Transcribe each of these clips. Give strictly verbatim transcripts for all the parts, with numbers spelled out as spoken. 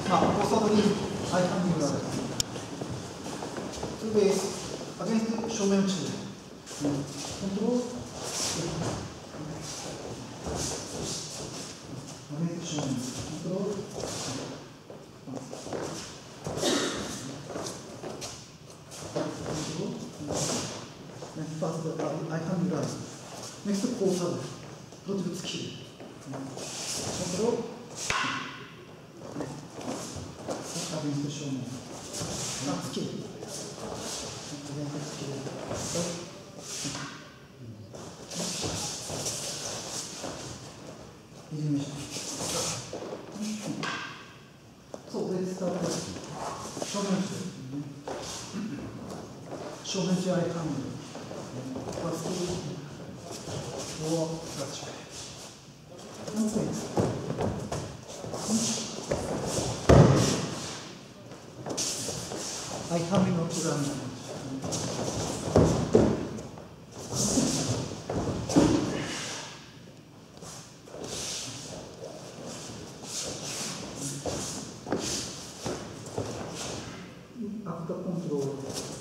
まあ、ポストアドリー、アイハンディングがある。それで、アゲンスト正面打ちで、コントロール、アゲンスト正面、コントロール、ファースト、アイハンディングがある。ネクスト、コーサード、プロティブツキー。コントロール、アゲンスト正面、ツキー。そう、で、スタートです。正面中。正面中、アイハンドル。ファースト、フォア、タッチ。何点ですか？アイハンドルの裏に。After control,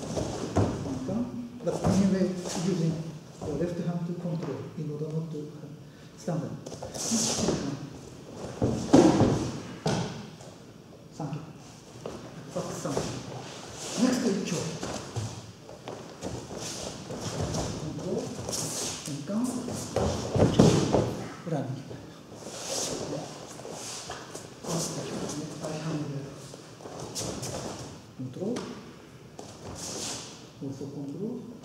but anyway, using the left hand to control in order not to stand up. Thank you. First stand. Next, kill. Control, and down, run. First, I hand control, also control.